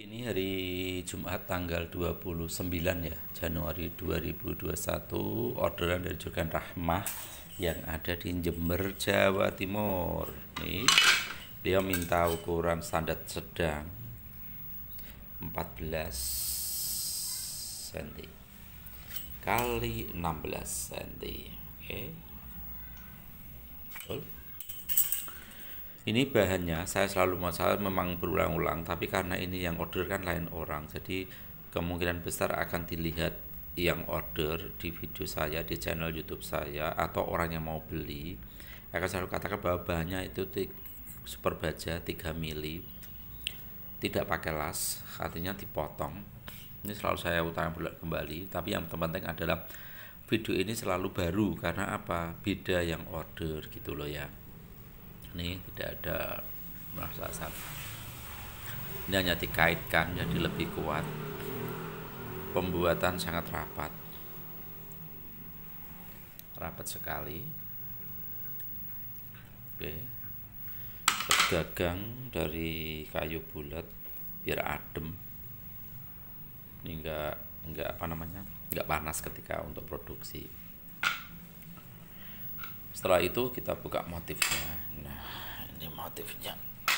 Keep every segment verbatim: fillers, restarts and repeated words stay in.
Ini hari Jumat tanggal dua puluh sembilan ya Januari dua ribu dua puluh satu. Orderan dari Juragan Rahmah yang ada di Jember, Jawa Timur. Nih, dia minta ukuran standar sedang empat belas sentimeter kali enam belas sentimeter. Oke. Betul. Ini bahannya saya selalu masalah memang berulang-ulang, tapi karena ini yang order kan lain orang, jadi kemungkinan besar akan dilihat yang order di video saya di channel YouTube saya atau orang yang mau beli akan selalu katakan bahwa bahannya itu super baja tiga mili, tidak pakai las, artinya dipotong. Ini selalu saya utarakan kembali, tapi yang terpenting adalah video ini selalu baru karena apa? Beda yang order gitu loh ya. Ini tidak ada merasa sama. Ini hanya dikaitkan jadi lebih kuat. Pembuatan sangat rapat, rapat sekali. Oke, gagang dari kayu bulat biar adem. Ini enggak enggak apa namanya enggak panas ketika untuk produksi. Setelah itu kita buka motifnya. Nah, ini motifnya.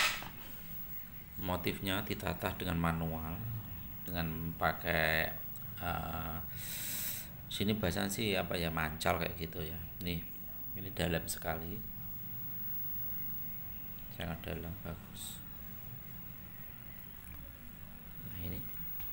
Motifnya ditata dengan manual, dengan pakai uh, sini bahasanya sih apa ya, mancal kayak gitu ya. Nih, ini dalam sekali, sangat dalam, bagus. Nah ini.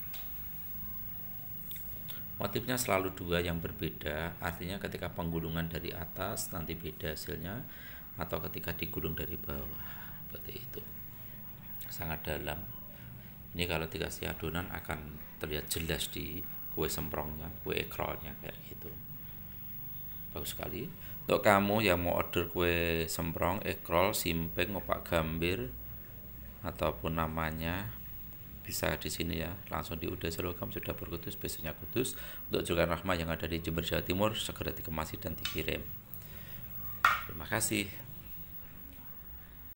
Motifnya selalu dua yang berbeda, artinya ketika penggulungan dari atas nanti beda hasilnya, atau ketika digulung dari bawah, seperti itu. Sangat dalam. Ini kalau dikasih adonan akan terlihat jelas di kue semprongnya, kue ekrolnya kayak gitu. Bagus sekali. Untuk kamu yang mau order kue semprong, ekrol, simping, opak gambir, ataupun namanya, bisa di sini ya, langsung di Uda Selogam sudah berkudus, biasanya kudus. Untuk Juragan Rahmah yang ada di Jember, Jawa Timur, segera dikemasi dan dikirim. Terima kasih.